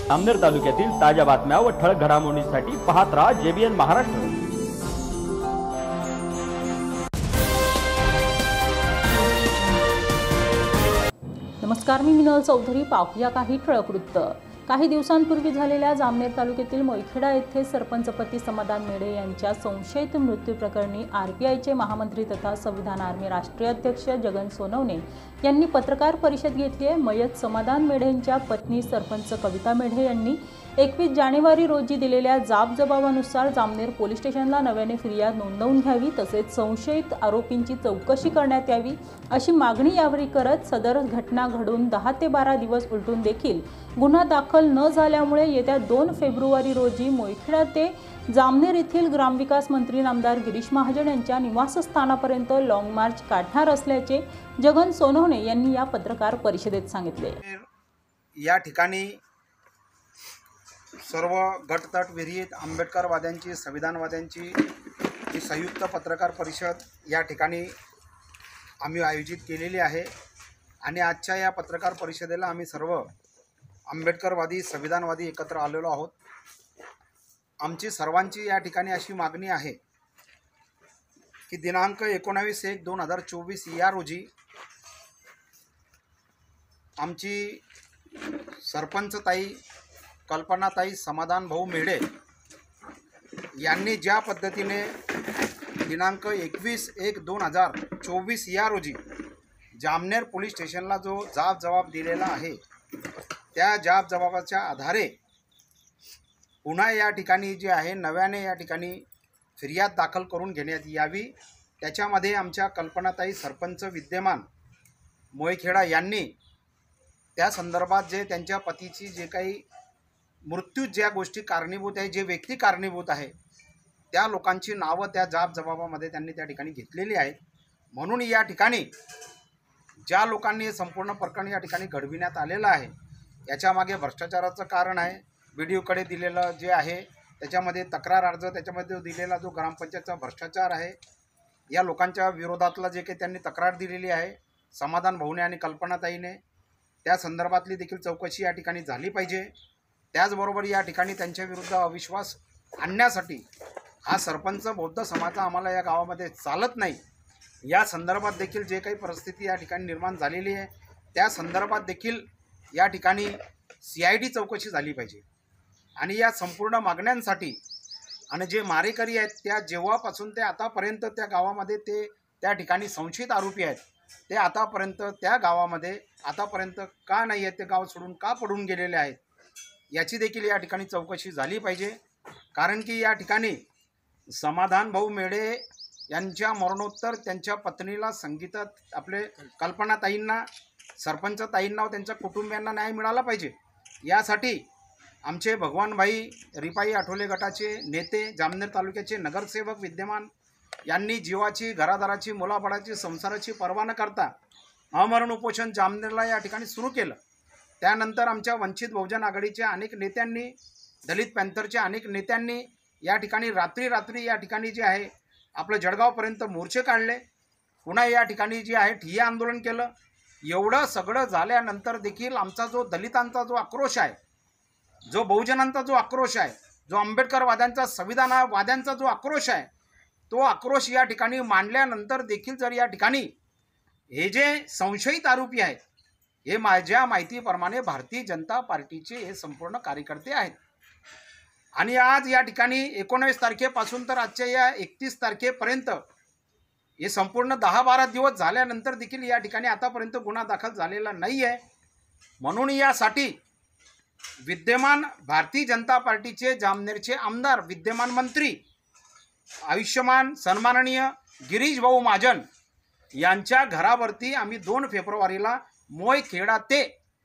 जामनेर तालुक्यातील ताज्या बातम्या व ठळक घडामोडींसाठी पाहत राहा JBN महाराष्ट्र। नमस्कार, मी मिनल चौधरी। पाहूया काही ठळक वृत्त। काही दिवसांपूर्वी झालेल्या जामनेर तालुक्यातील मोयखेडा येथे सरपंचपती समाधान मेढे यांच्या संशयित मृत्यू प्रकरणी RPIचे महामंत्री तथा संविधान आर्मी राष्ट्रीय अध्यक्ष जगन सोनवणे यांनी पत्रकार परिषद घेतली आहे। मयत समाधान मेढेंच्या पत्नी सरपंच कविता मेढे यांनी 21 जानेवारी रोजी दिलेल्या जबाबानुसार जामनेर पोलीस स्टेशनला नव्याने फिर्याद नोंदवून घ्यावी तसेच संशयित आरोपींची चौकशी करण्यात यावी अशी मागणी यावेळी करत सदर घटना घडून 10 ते 12 दिवस उलटून देखील गुन्हा दाखल न झाल्यामुळे येत्या 2 फेब्रुवारी रोजी मोयखेडा ते जामनेर येथील ग्रामविकास मंत्री नामदार गिरीश महाजन यांच्या निवासस्थानापर्यंत लॉंग मार्च काढणार असल्याचे जगन सोनवणे यांनी या पत्रकार परिषदेत सांगितले। या ठिकाणी सर्व गटतट विरहित आंबेडकरवाद्यांची संविधानवाद्यांची ही संयुक्त पत्रकार परिषद या ठिकाणी आम्ही आयोजित केलेली आहे आणि आजच्या या पत्रकार परिषदेला आम्ही सर्व आंबेडकरवादी संविधानवादी एकत्र आलेलो आहोत। आमची सर्वांची या ठिकाणी अशी मागणी आहे की दिनांक 19/1/2024 या रोजी आमची सरपंचताई कल्पनाताई समाधान भाऊ मेढे यांनी ज्या पद्धतीने दिनांक 21/1/2024 या रोजी जामनेर पोलीस स्टेशनला जो जबाब दिलेला आहे त्या जबाबाच्या आधारे पुन्हा या ठिकाणी जे आहे नव्याने या ठिकाणी फिर्याद दाखल करून घेण्यात यावी। त्याच्यामध्ये आमच्या कल्पनाताई सरपंच विद्यमान मोयखेडा यांनी त्या संदर्भात जे त्यांच्या पतीची जे काही मृत्यू ज्या गोष्टी कारणीभूत आहे जे व्यक्ती कारणीभूत आहे त्या लोकांची नावं त्या जबाबामध्ये त्यांनी त्या ठिकाणी घेतलेली आहेत। म्हणून या ठिकाणी ज्या लोकांनी संपूर्ण प्रकरण या ठिकाणी घडविण्यात आलेलं आहे याच्यामागे भ्रष्टाचाराचं कारण आहे। BDOकडे दिलेलं जे आहे त्याच्यामध्ये तक्रार अर्ज त्याच्यामध्ये दिलेला जो ग्रामपंचायतचा भ्रष्टाचार आहे या लोकांच्या विरोधातला जे काही त्यांनी तक्रार दिलेली आहे समाधान भाऊने आणि कल्पनाताईने त्या संदर्भातली देखील चौकशी या ठिकाणी झाली पाहिजे। त्याचबरोबर या ठिकाणी त्यांच्या विरुद्ध अविश्वास आणण्यासाठी हा सरपंच बौद्ध समाज आम्हाला या गावामध्ये चालत नाही या संदर्भात देखील जे काही परिस्थिती या ठिकाणी निर्माण झालेली आहे त्या संदर्भात देखील या ठिकाणी CID चौकशी झाली पाहिजे आणि या संपूर्ण मागण्यांसाठी आणि जे मारेकरी आहेत त्या जेव्हापासून ते आतापर्यंत त्या गावामध्ये ते त्या ठिकाणी संशयित आरोपी आहेत ते आतापर्यंत त्या गावामध्ये आतापर्यंत का नाही आहेत, ते गाव सोडून का पडून गेलेले आहेत याची देखील या ठिकाणी चौकशी झाली पाहिजे। कारण की या ठिकाणी समाधान भाऊ मेढे यांच्या मरणोत्तर त्यांच्या पत्नीला संगीतात आपले कल्पनाताईंना सरपंचताईंना व त्यांच्या कुटुंबियांना न्याय मिळाला पाहिजे। यासाठी आमचे भगवानभाई रिपाई आठवले गटाचे नेते जामनेर तालुक्याचे नगरसेवक विद्यमान यांनी जीवाची घरादाराची मुलाबाळाची संसाराची पर्वा न करता अमरण उपोषण जामनेरला या ठिकाणी सुरू केलं। त्यानंतर आमच्या वंचित बहुजन आघाडीच्या अनेक नेत्यांनी दलित पॅंथरच्या अनेक नेत्यांनी या ठिकाणी रात्री या ठिकाणी जे आहे आपलं जळगावपर्यंत मोर्चे काढले, पुन्हा या ठिकाणी जे आहे ठिय्या आंदोलन केलं। एवढं सगळं झाल्यानंतर देखील आमचा जो दलितांचा जो आक्रोश आहे, जो बहुजनांचा जो आक्रोश आहे, जो आंबेडकरवाद्यांचा संविधानवाद्यांचा जो आक्रोश आहे तो आक्रोश या ठिकाणी मांडल्यानंतर देखील जर या ठिकाणी हे जे संशयित आरोपी आहेत हे माझ्या माहितीप्रमाणे भारतीय जनता पार्टीचे हे संपूर्ण कार्यकर्ते आहेत आणि आज या ठिकाणी 19 तारखेपासून तर आजच्या या 31 तारखेपर्यंत हे संपूर्ण 10-12 दिवस झाल्यानंतर देखील या ठिकाणी आतापर्यंत गुन्हा दाखल झालेला नाही आहे। म्हणून यासाठी विद्यमान भारतीय जनता पार्टीचे जामनेरचे आमदार विद्यमान मंत्री आयुष्यमान सन्माननीय गिरीश भाऊ महाजन यांच्या घरावरती आम्ही 2 फेब्रुवारीला मोयखेडा ते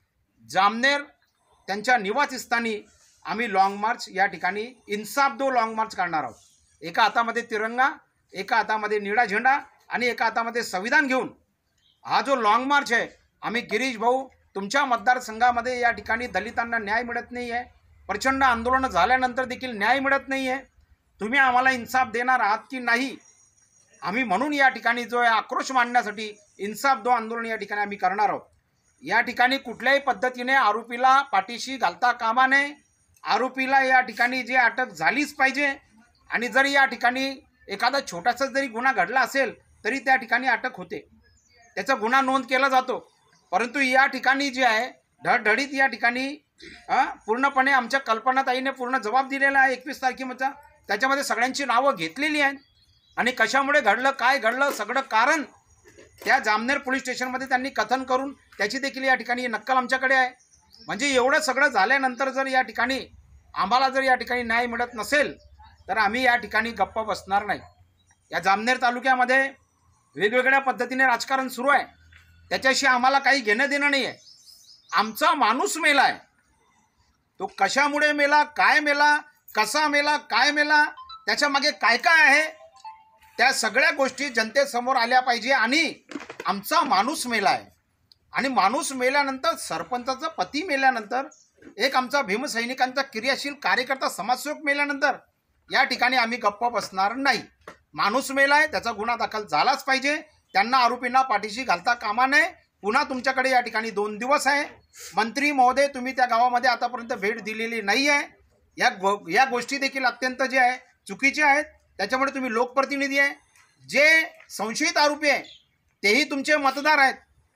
जामनेर त्यांच्या निवासस्थानी आम्ही लॉंग मार्च या ठिकाणी इन्साफ दो लॉंग मार्च काढणार आहोत। एका हातामध्ये तिरंगा, एका हातामध्ये निळा झेंडा आणि एका हातामध्ये संविधान घेऊन हा जो लॉंग मार्च आहे आम्ही गिरीश भाऊ तुमच्या मतदारसंघामध्ये या ठिकाणी दलितांना न्याय मिळत नाही आहे, प्रचंड आंदोलन झाल्यानंतर देखील न्याय मिळत नाही आहे, तुम्ही आम्हाला इन्साफ देणार आहात की नाही आम्ही म्हणून या ठिकाणी जो आक्रोश मांडण्यासाठी इन्साफ दो आंदोलन या ठिकाणी आम्ही करणार आहोत। या ठिकाणी कुठल्याही पद्धतीने आरोपीला पाठीशी घालता कामा नये. आरोपीला या ठिकाणी जे अटक झालीच पाहिजे. आणि जर या ठिकाणी एखादा छोटासा जरी गुन्हा घडला असेल तरी त्या ठिकाणी अटक होते, त्याचा गुन्हा नोंद केला जातो. परंतु या ठिकाणी जे आहे धडधडीत या ठिकाणी पूर्णपणे आमच्या कल्पनाताईने पूर्ण जबाब दिलेला आहे 21 तारखेचा. त्याच्यामध्ये सगळ्यांची नावं घेतलेली आहेत आणि कशामुळे घडलं, काय घडलं, सगळं कारण त्या जामनेर पोलीस स्टेशनमध्ये त्यांनी कथन करून त्याची देखील या ठिकाणी नक्कल आमच्याकडे आहे. म्हणजे एवढं सगळं झाल्यानंतर जर या ठिकाणी आम्हाला जर या ठिकाणी न्याय मिळत नसेल तर आम्ही या ठिकाणी गप्प बसणार नाही. या जामनेर तालुक्यामध्ये वेगवेगळ्या पद्धतीने राजकारण सुरू आहे, त्याच्याशी आम्हाला काही घेणं देणं नाही आहे. आमचा माणूस मेला आहे, तो कशामुळे मेला, काय मेला, कसा मेला, काय मेला, त्याच्यामागे काय काय आहे, त्या सगळ्या गोष्टी जनतेसमोर आल्या पाहिजे. आणि आमचा माणूस मेला आहे आणि माणूस मेल्यानंतर, सरपंचाचा पती मेल्यानंतर, एक आमचा भीमसैनिकांचा क्रियाशील कार्यकर्ता समाजसेवक मेल्यानंतर या ठिकाणी आम्ही गप्प बसणार नाही. माणूस मेला आहे, त्याचा गुन्हा दाखल झालाच पाहिजे. त्यांना आरोपींना पाठीशी घालता कामा नये. पुन्हा तुमच्याकडे या ठिकाणी 2 दिवस आहे. मंत्री महोदय, तुम्ही त्या गावामध्ये आतापर्यंत भेट दिलेली नाही आहे. या गोष्टी देखील अत्यंत जे आहे चुकीच्या आहेत. त्याच्यामुळे तुम्ही लोकप्रतिनिधी आहे, जे संशयित आरोपी आहे तेही तुमचे मतदार आहेत,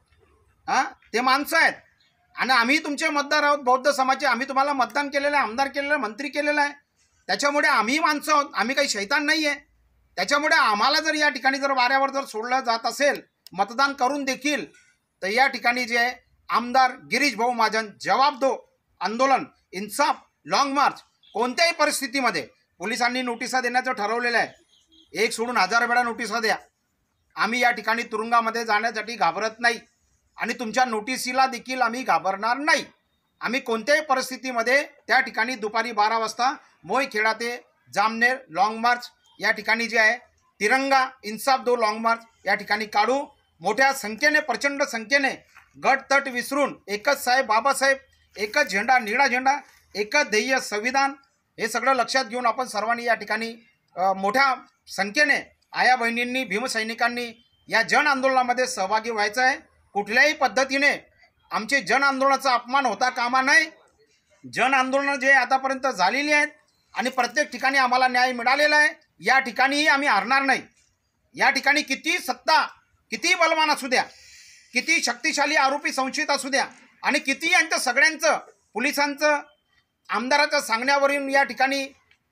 ते माणसं आहेत. आणि आम्ही तुमचे मतदार आहोत, बौद्ध समाजाचे. आम्ही तुम्हाला मतदान केलेलं आहे, आमदार केलेलं आहे, मंत्री केलेलं आहे. त्याच्यामुळे आम्ही माणसं आहोत, आम्ही काही शैतान नाही आहे. त्याच्यामुळे आम्हाला जर या ठिकाणी जर वाऱ्यावर जर सोडलं जात असेल मतदान करून देखील, तर या ठिकाणी जे आहे आमदार गिरीश भाऊ महाजन जवाब दो आंदोलन, इन्साफ, लॉंग मार्च कोणत्याही परिस्थितीमध्ये पोलिसांनी नोटिसा देण्याचं ठरवलेलं आहे. 1 सोडून 1000 वेळा नोटिसा द्या. आम्ही या ठिकाणी तुरुंगामध्ये जाण्यासाठी घाबरत नाही आणि तुमच्या नोटिसीला देखील आम्ही घाबरणार नाही. आम्ही कोणत्याही परिस्थितीमध्ये त्या ठिकाणी दुपारी 12 वाजता मोयखेडा ते जामनेर लॉंग मार्च या ठिकाणी जे आहे तिरंगा इन्साफ दो लॉंग मार्च या ठिकाणी काढू. मोठ्या संख्येने, प्रचंड संख्येने, गट तट विसरून एकच साहेब बाबासाहेब, एकच झेंडा निळा झेंडा, एकच ध्येय संविधान, हे सगळं लक्षात घेऊन आपण सर्वांनी या ठिकाणी मोठ्या संख्येने आया बहिणींनी, भीमसैनिकांनी या जन आंदोलनामध्ये सहभागी व्हायचं आहे. कुठल्याही पद्धतीने आमचे जन आंदोलनाचा अपमान होता कामा नये. जन आंदोलनं जे आतापर्यंत झालेली आहेत आणि प्रत्येक ठिकाणी आम्हाला न्याय मिळालेला आहे, या ठिकाणीही आम्ही हरणार नाही. या ठिकाणी किती सत्ता, किती बलवान असू द्या, किती शक्तिशाली आरोपी संशयित असू द्या आणि किती यांचं सगळ्यांचं पोलिसांचं आमदाराच्या सांगण्यावरून या ठिकाणी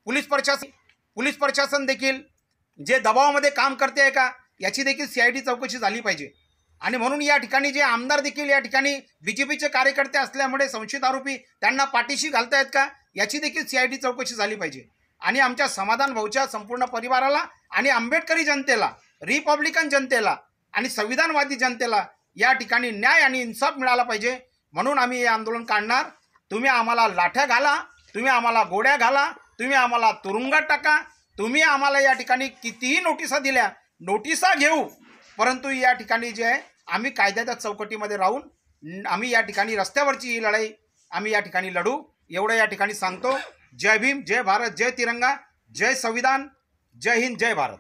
पोलीस प्रशासन देखील जे दबावामध्ये काम करते आहे का, याची देखील CID चौकशी झाली पाहिजे. आणि म्हणून या ठिकाणी जे आमदार देखील या ठिकाणी BJPचे कार्यकर्ते असल्यामुळे संशयित आरोपी त्यांना पाठीशी घालतायत का, याची देखील CID चौकशी झाली पाहिजे. आणि आमच्या समाधान भाऊच्या संपूर्ण परिवाराला आणि आंबेडकरी जनतेला, रिपब्लिकन जनतेला आणि संविधानवादी जनतेला या ठिकाणी न्याय आणि इन्साफ मिळाला पाहिजे. म्हणून आम्ही हे आंदोलन काढणार. तुम्ही आम्हाला लाठ्या घाला, तुम्ही आम्हाला गोड्या घाला, तुम्ही आम्हाला तुरुंगात टाका, तुम्ही आम्हाला या ठिकाणी कितीही नोटिसा दिल्या, नोटिसा घेऊ, परंतु या ठिकाणी जे आहे आम्ही कायद्याच्या चौकटीमध्ये राहून आम्ही या ठिकाणी रस्त्यावरची ही लढाई आम्ही या ठिकाणी लढू. एवढं या ठिकाणी सांगतो. जय भीम, जय भारत, जय तिरंगा, जय संविधान, जय हिंद, जय भारत.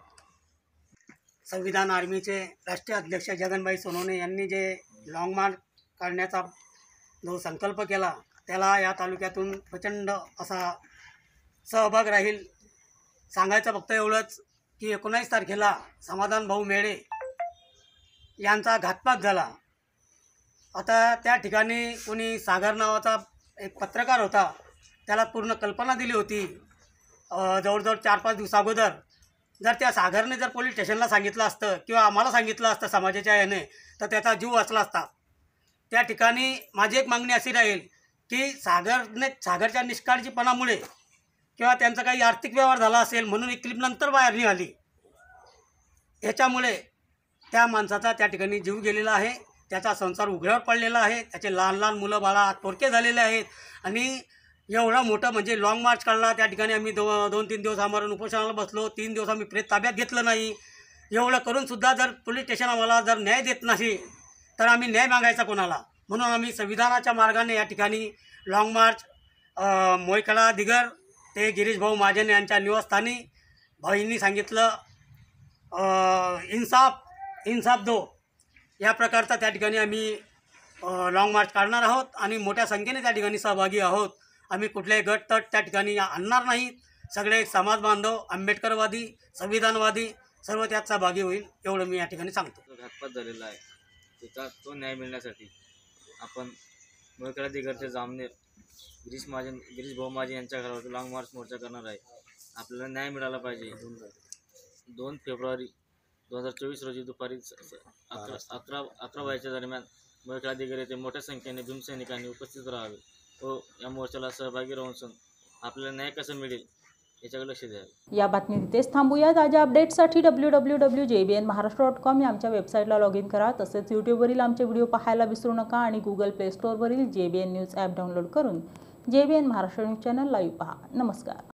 संविधान आर्मीचे राष्ट्रीय अध्यक्ष जगनभाई सोनवणे यांनी जे लॉंग मार्च काढण्याचा जो संकल्प केला, त्याला या तालुक्यातून प्रचंड असा सहभाग राहील. सांगायचं फक्त एवढंच की 19 तारखेला समाधान भाऊ मेळे यांचा घातपात झाला. आता त्या ठिकाणी कोणी सागर नावाचा एक पत्रकार होता, त्याला पूर्ण कल्पना दिली होती जवळजवळ 4-5 दिवस अगोदर. जर त्या सागरने जर पोलीस स्टेशनला सांगितलं असतं किंवा आम्हाला सांगितलं असतं समाजाच्या याने, तर त्याचा जीव वाचला असता. त्या ठिकाणी माझी एक मागणी अशी राहील की सागरच्या निष्काळजीपणामुळे किंवा त्यांचा काही आर्थिक व्यवहार झाला असेल म्हणून एक क्लिप नंतर बाहेर निघाली, ह्याच्यामुळे त्या माणसाचा त्या ठिकाणी जीव गेलेला आहे. त्याचा संसार उघड्यावर पडलेला आहे. त्याचे लहान लहान मुलं बाळा पोरके झालेले आहेत. आणि एवढं मोठं म्हणजे लॉंग मार्च काढला. त्या ठिकाणी आम्ही 2-3 दिवस आम्हाला उपोषणाला बसलो. 3 दिवस आम्ही प्रेत ताब्यात घेतलं नाही. एवढं करूनसुद्धा जर पोलीस स्टेशन आम्हाला जर न्याय देत नाही तर आम्ही न्याय मागायचा कोणाला. म्हणून आम्ही संविधानाच्या मार्गाने या ठिकाणी लॉंग मार्च मोयखेडा दिगर ते गिरीश भाऊ महाजन यांच्या निवासस्थानी भाईंनी सांगितलं इन्साफ दो या प्रकारचा त्या ठिकाणी आम्ही लॉंग मार्च काढणार आहोत आणि मोठ्या संख्येने त्या ठिकाणी सहभागी आहोत. आम्ही कुठल्याही गट तट त्या ठिकाणी आणणार नाहीत. सगळे समाज बांधव, आंबेडकरवादी, संविधानवादी सर्व त्यात सहभागी होईल एवढं मी या ठिकाणी सांगतो. जो घातपात झालेला आहे त्याचा तो न्याय मिळण्यासाठी आपण मोळखेडा दिगरचे जामनेर गिरीश भाऊ माझे यांच्या घरावर लॉंग मार्च मोर्चा करणार आहे. आपल्याला न्याय मिळाला पाहिजे. 2 फेब्रुवारी 2024 रोजी दुपारी 11 वाजेच्या दरम्यान मोळखेडा दिगर येथे मोठ्या संख्येने भीमसैनिकांनी उपस्थित राहावे व या मोर्चाला सहभागी राहून आपल्याला न्याय कसं मिळेल याच्याकडे लक्ष द्यावे. या बातमी इथेच थांबूया. ताज्या अपडेट्ससाठी www.jbnmaharashtra.com या आमच्या वेबसाईटला लॉग इन करा. तसेच यूट्यूबवरील आमचे व्हिडिओ पाहायला विसरू नका आणि गुगल प्ले स्टोअरवरील JBN न्यूज ॲप डाउनलोड करून JBN Maharashtra news channel live पहा. नमस्कार.